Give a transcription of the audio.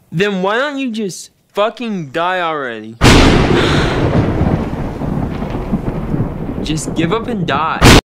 Then why don't you just fucking die already? Just give up and die.